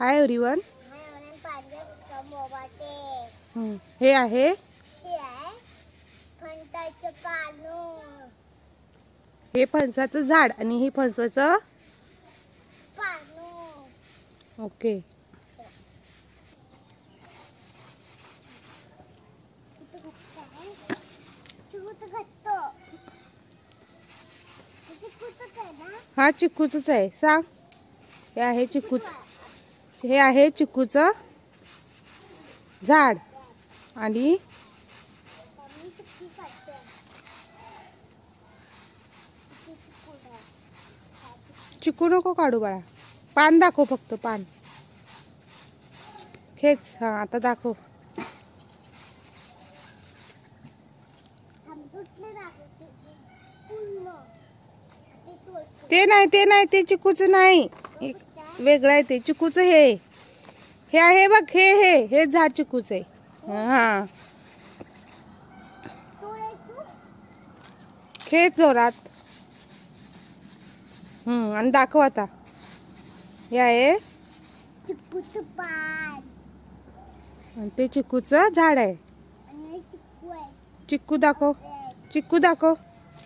Hi everyone. हे आहे हे फणसाचं झाड आणि हे फणसाचं ओके. हा चिक्कूच आहे. सांग. हे आहे चिक्कूच. हे आहे चिक्कूचं झाड आणि चिक्कू नको काढू बाळा. पान दाखव फक्त. पान खेच. हा आता दाखव. ते नाही ते चिक्कूच नाही. वेगळं आहे ते. चिक्कूच हे आहे बघ. हे झाड चिक्कूच आहे. हा खेच जोरात. आणि दाखव आता. हे आहे चिक्कूचं पान आणि ते चिक्कूचं झाड आहे. चिक्कू दाखव. चिक्कू दाखव.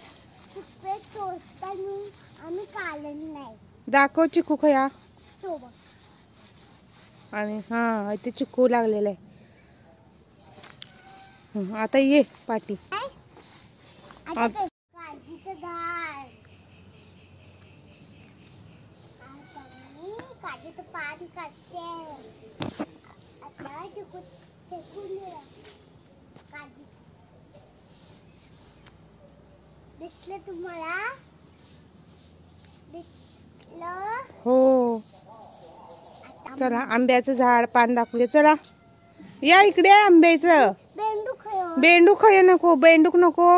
दाखव चिक्कू खया. आणि हा ते चिक्कू लागलेलं आहे. आता ये पाटी. दिसलं तुम्हाला? हो. चला आंब्याचं झाड पान दाखवूया. चला या इकडे. आंब्याचं बेंडूक खय नको. बेंडूक नको.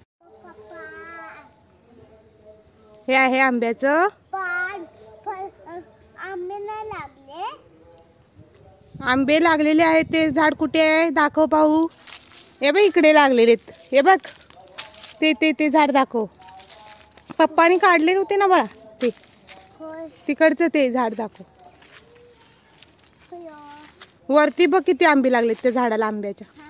हे आहे आंब्याचं पान. आंबे नाही लागले. आंबे लागलेले आहेत. ते झाड कुठे आहे दाखव पाहू. हे बघ इकडे लागलेले. हे बघ ते झाड दाखव. पप्पानी काढले होते ना बाळा. ते तिकडचं ते झाड दाखव. वरती बघ किती आंबे लागलेत त्या झाडाला आंब्याच्या.